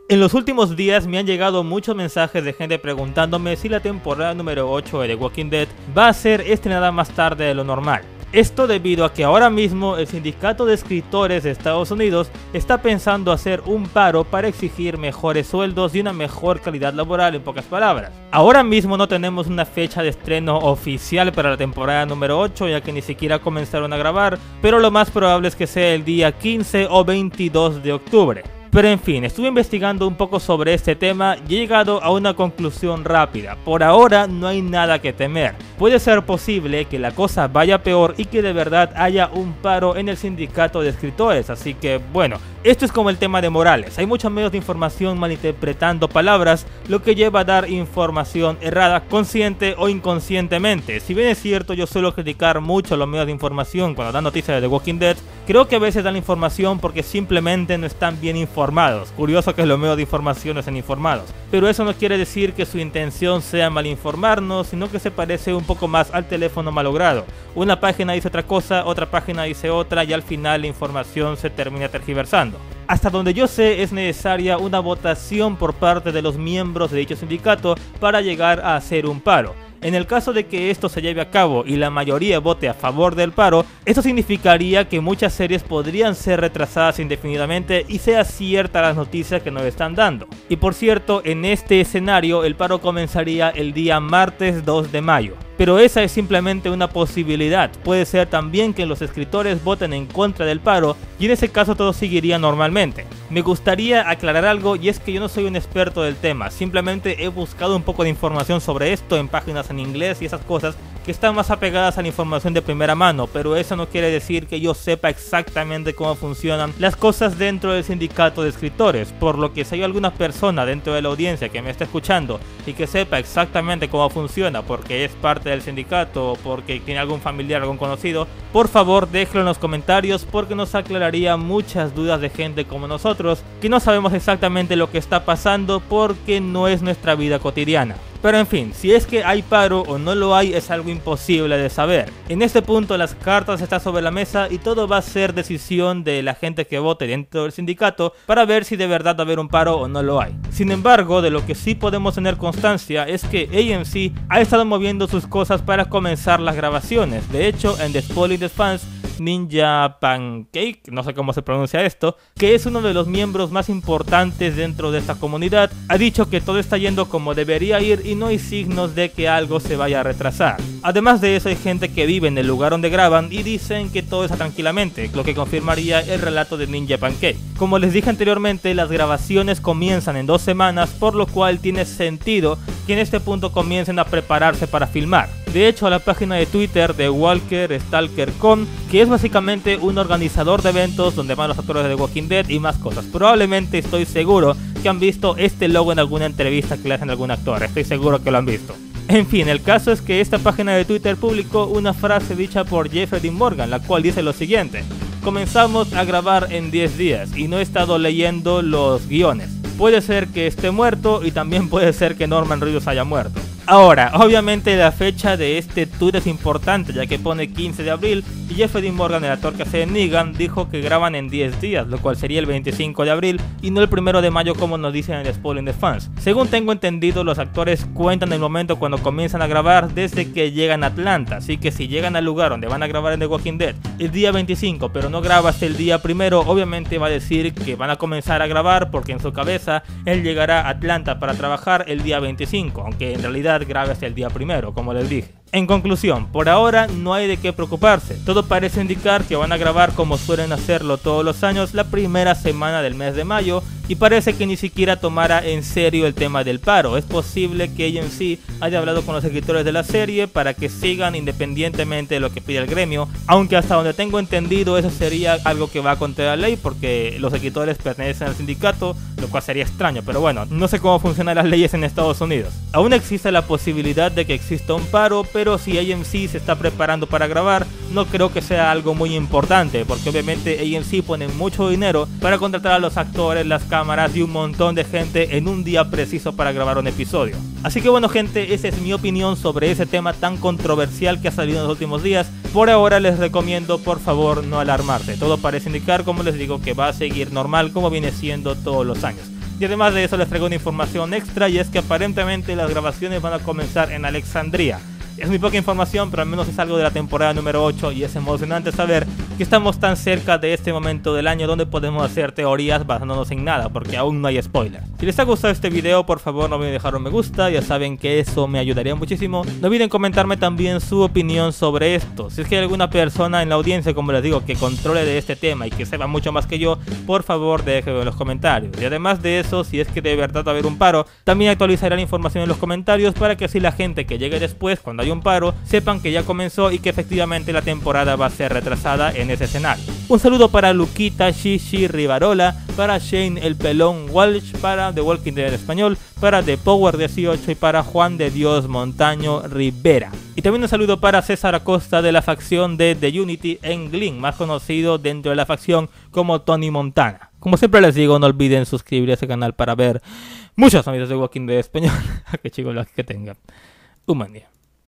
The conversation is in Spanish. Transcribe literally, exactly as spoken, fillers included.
En los últimos días me han llegado muchos mensajes de gente preguntándome si la temporada número ocho de The Walking Dead va a ser estrenada más tarde de lo normal. Esto debido a que ahora mismo el sindicato de escritores de Estados Unidos está pensando hacer un paro para exigir mejores sueldos y una mejor calidad laboral, en pocas palabras. Ahora mismo no tenemos una fecha de estreno oficial para la temporada número ocho, ya que ni siquiera comenzaron a grabar, pero lo más probable es que sea el día quince o veintidós de octubre. Pero en fin, estuve investigando un poco sobre este tema y he llegado a una conclusión rápida. Por ahora no hay nada que temer. Puede ser posible que la cosa vaya peor y que de verdad haya un paro en el sindicato de escritores, así que bueno, esto es como el tema de Morales. Hay muchos medios de información malinterpretando palabras, lo que lleva a dar información errada, consciente o inconscientemente. Si bien es cierto, yo suelo criticar mucho los medios de información cuando dan noticias de The Walking Dead, creo que a veces dan la información porque simplemente no están bien informados. Curioso que los medios de información no estén informados, pero eso no quiere decir que su intención sea malinformarnos, sino que se parece un poco más al teléfono malogrado. Una página dice otra cosa, otra página dice otra y al final la información se termina tergiversando. Hasta donde yo sé, es necesaria una votación por parte de los miembros de dicho sindicato para llegar a hacer un paro. En el caso de que esto se lleve a cabo y la mayoría vote a favor del paro, esto significaría que muchas series podrían ser retrasadas indefinidamente y sea cierta las noticias que nos están dando. Y por cierto, en este escenario el paro comenzaría el día martes dos de mayo. Pero esa es simplemente una posibilidad. Puede ser también que los escritores voten en contra del paro y en ese caso todo seguiría normalmente. Me gustaría aclarar algo, y es que yo no soy un experto del tema, simplemente he buscado un poco de información sobre esto en páginas en inglés y esas cosas que están más apegadas a la información de primera mano, pero eso no quiere decir que yo sepa exactamente cómo funcionan las cosas dentro del sindicato de escritores, por lo que si hay alguna persona dentro de la audiencia que me está escuchando y que sepa exactamente cómo funciona porque es parte del sindicato o porque tiene algún familiar, algún conocido, por favor déjelo en los comentarios porque nos aclararía muchas dudas de gente como nosotros que no sabemos exactamente lo que está pasando porque no es nuestra vida cotidiana. Pero en fin, si es que hay paro o no lo hay es algo imposible de saber. En este punto las cartas están sobre la mesa y todo va a ser decisión de la gente que vote dentro del sindicato para ver si de verdad va a haber un paro o no lo hay. Sin embargo, de lo que sí podemos tener constancia es que A M C ha estado moviendo sus cosas para comenzar las grabaciones. De hecho, en The Spoiling the Fans, Ninja Pancake, no sé cómo se pronuncia esto, que es uno de los miembros más importantes dentro de esta comunidad, ha dicho que todo está yendo como debería ir y no hay signos de que algo se vaya a retrasar. Además de eso, hay gente que vive en el lugar donde graban y dicen que todo está tranquilamente, lo que confirmaría el relato de Ninja Pancake. Como les dije anteriormente, las grabaciones comienzan en dos semanas, por lo cual tiene sentido que en este punto comiencen a prepararse para filmar. De hecho, a la página de Twitter de Walker Stalker Con, que es básicamente un organizador de eventos donde van los actores de The Walking Dead y más cosas. Probablemente, estoy seguro que han visto este logo en alguna entrevista que le hacen a algún actor, estoy seguro que lo han visto. En fin, el caso es que esta página de Twitter publicó una frase dicha por Jeffrey Dean Morgan, la cual dice lo siguiente: comenzamos a grabar en diez días y no he estado leyendo los guiones. Puede ser que esté muerto y también puede ser que Norman Reedus haya muerto. Ahora, obviamente la fecha de este tweet es importante ya que pone quince de abril y Jeffrey Dean Morgan, el actor que hace de Negan, dijo que graban en diez días, lo cual sería el veinticinco de abril y no el primero de mayo como nos dicen en el Spoiling the Fans. Según tengo entendido, los actores cuentan el momento cuando comienzan a grabar desde que llegan a Atlanta, así que si llegan al lugar donde van a grabar en The Walking Dead el día veinticinco pero no graba hasta el día primero, obviamente va a decir que van a comenzar a grabar porque en su cabeza él llegará a Atlanta para trabajar el día veinticinco, aunque en realidad grave hasta el día primero, como les dije. En conclusión, por ahora no hay de qué preocuparse, todo parece indicar que van a grabar como suelen hacerlo todos los años la primera semana del mes de mayo y parece que ni siquiera tomara en serio el tema del paro. Es posible que A M C haya hablado con los escritores de la serie para que sigan independientemente de lo que pide el gremio, aunque hasta donde tengo entendido eso sería algo que va contra la ley porque los escritores pertenecen al sindicato, lo cual sería extraño, pero bueno, no sé cómo funcionan las leyes en Estados Unidos. Aún existe la posibilidad de que exista un paro, pero si A M C se está preparando para grabar, no creo que sea algo muy importante, porque obviamente A M C pone mucho dinero para contratar a los actores, las cámaras y un montón de gente en un día preciso para grabar un episodio. Así que bueno gente, esa es mi opinión sobre ese tema tan controversial que ha salido en los últimos días. Por ahora les recomiendo por favor no alarmarse, todo parece indicar, como les digo, que va a seguir normal como viene siendo todos los años. Y además de eso les traigo una información extra, y es que aparentemente las grabaciones van a comenzar en Alexandria. Es muy poca información, pero al menos es algo de la temporada número ocho y es emocionante saber que estamos tan cerca de este momento del año donde podemos hacer teorías basándonos en nada, porque aún no hay spoilers. Si les ha gustado este video, por favor no olviden dejar un me gusta, ya saben que eso me ayudaría muchísimo. No olviden comentarme también su opinión sobre esto. Si es que hay alguna persona en la audiencia, como les digo, que controle de este tema y que sepa mucho más que yo, por favor déjenlo en los comentarios. Y además de eso, si es que de verdad va a haber un paro, también actualizaré la información en los comentarios para que así la gente que llegue después, cuando hay un paro, sepan que ya comenzó y que efectivamente la temporada va a ser retrasada en ese escenario. Un saludo para Luquita Shishi Rivarola, para Shane el Pelón Walsh, para The Walking Dead en español, para The Power dieciocho y para Juan de Dios Montaño Rivera. Y también un saludo para César Acosta de la facción de The Unity en Gleam, más conocido dentro de la facción como Tony Montana. Como siempre les digo, no olviden suscribirse a este canal para ver muchos videos de Walking Dead en español. Que chicos los que tengan. Un buen día.